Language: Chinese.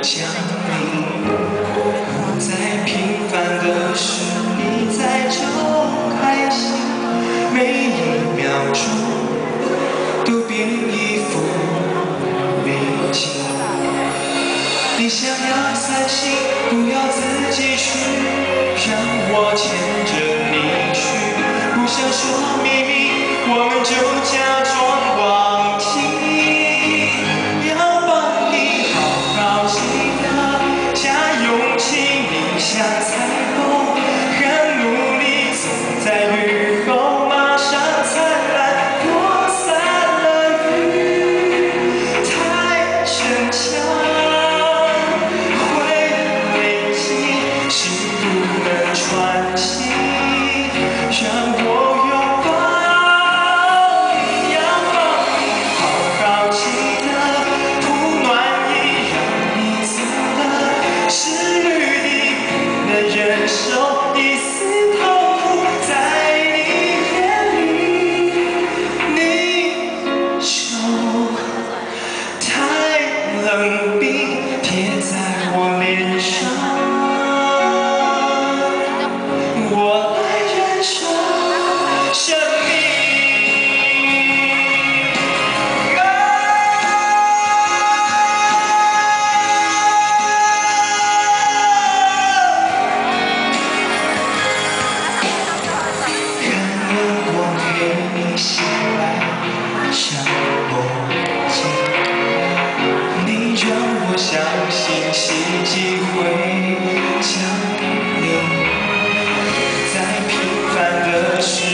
降临，在平凡的是你在就开心，每一秒钟都变一幅美景。你想要散心，不要自己去，让我牵着你去，不想说秘密，我们就假装忘记。 像彩虹，很努力，总在雨后马上灿烂，扩散了雨，太逞强，会累积，心不能喘息，让我拥抱你，要抱你，好好记得，铺暖意，让你走了，是绿。 忍受一丝痛苦，在你眼里，你手太冷冰，贴在我脸上，我来忍受生命。 醒来像梦境，你让我相信奇迹会降临，在平凡的时